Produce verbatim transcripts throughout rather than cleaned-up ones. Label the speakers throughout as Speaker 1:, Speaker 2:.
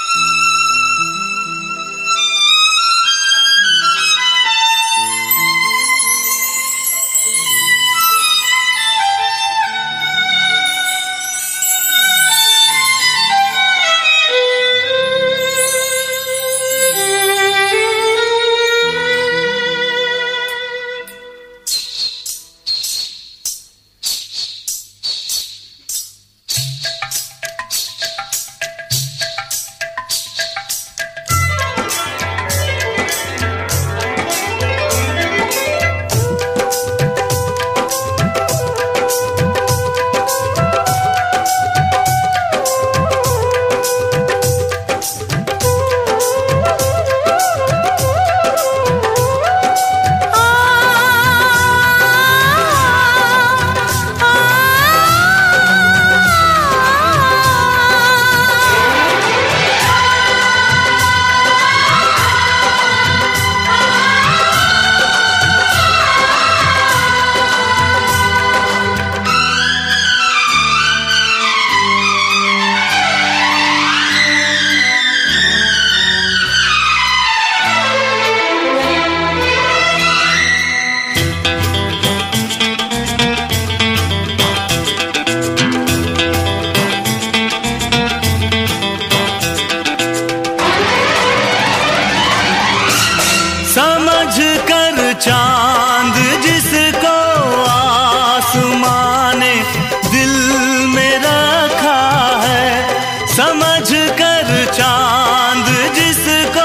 Speaker 1: चांद जिसको आसमां ने दिल में रखा है, समझ कर चांद जिसको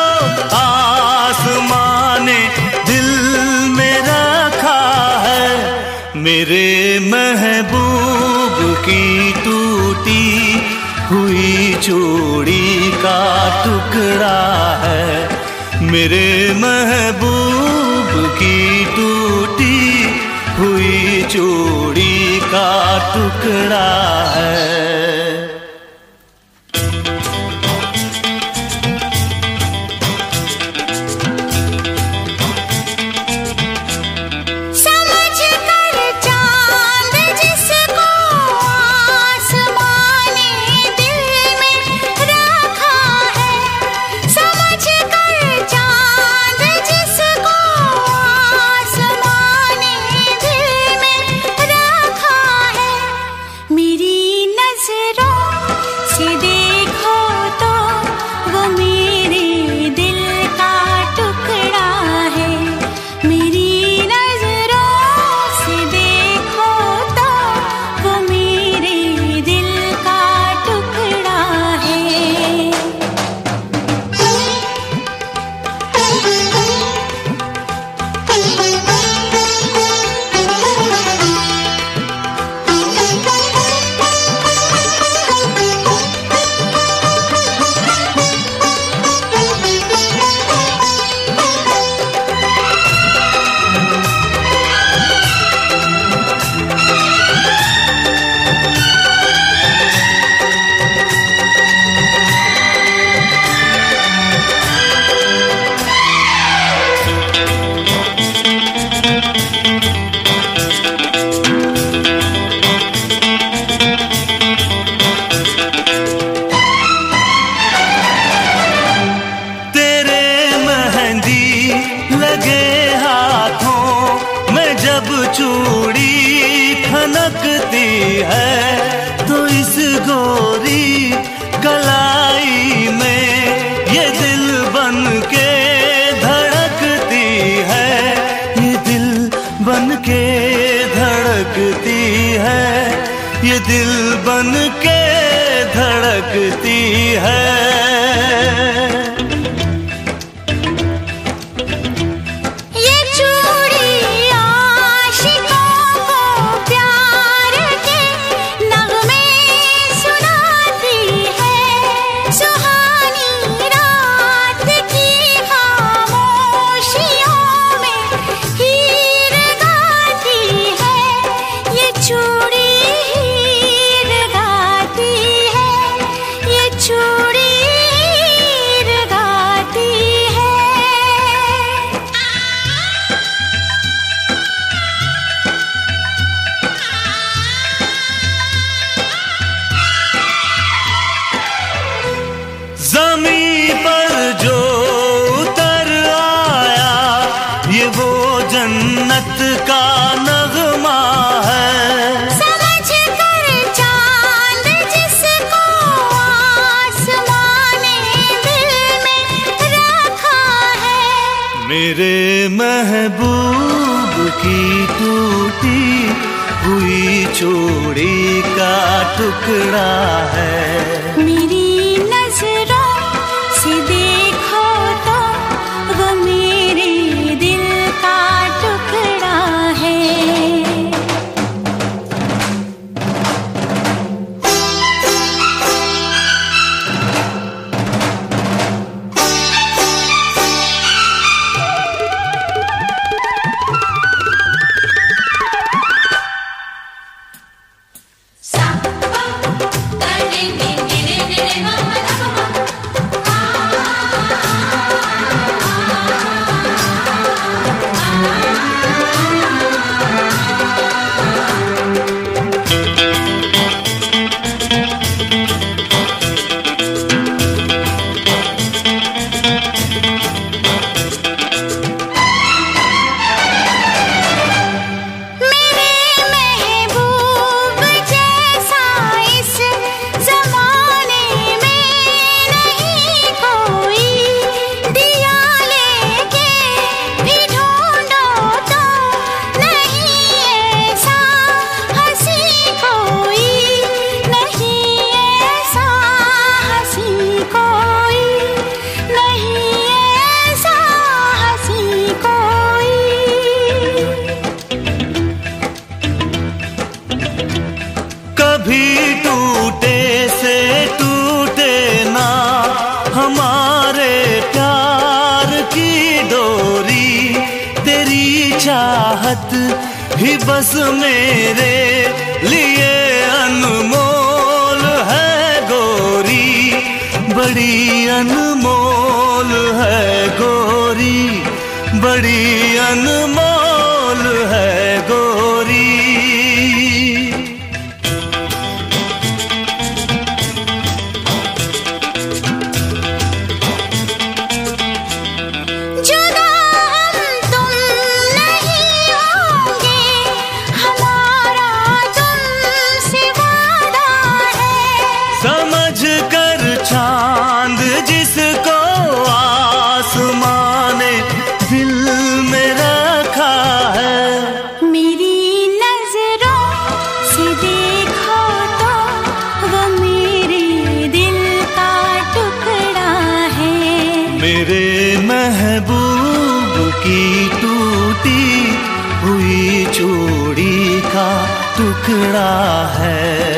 Speaker 1: आसमां ने दिल में रखा है, मेरे महबूब की टूटी हुई चूड़ी का टुकड़ा है, मेरे महबूब की टूटी हुई चूड़ी का टुकड़ा है। चूड़ी खनकती है तो इस गोरी कलाई में ये दिल बन के धड़कती है, ये दिल बन के धड़कती है, ये दिल बन के धड़कती है।
Speaker 2: ये
Speaker 1: मेरे महबूब की टूटी हुई चूड़ी का टुकड़ा है।
Speaker 2: मेरी नजरों से देखो तो वो मेरे दिल का टुकड़ा है।
Speaker 1: कभी टूटे से टूटे ना हमारे प्यार की डोरी, तेरी चाहत ही बस मेरे लिए अनमोल है गोरी, बड़ी अनमोल है गोरी, बड़ी अनमोल है गोरी। चांद जिसको आसमां ने दिल में रखा है,
Speaker 2: मेरी नजरों से देखो तो वो मेरे दिल का टुकड़ा है।
Speaker 1: मेरे महबूब की टूटी हुई चूड़ी का टुकड़ा है।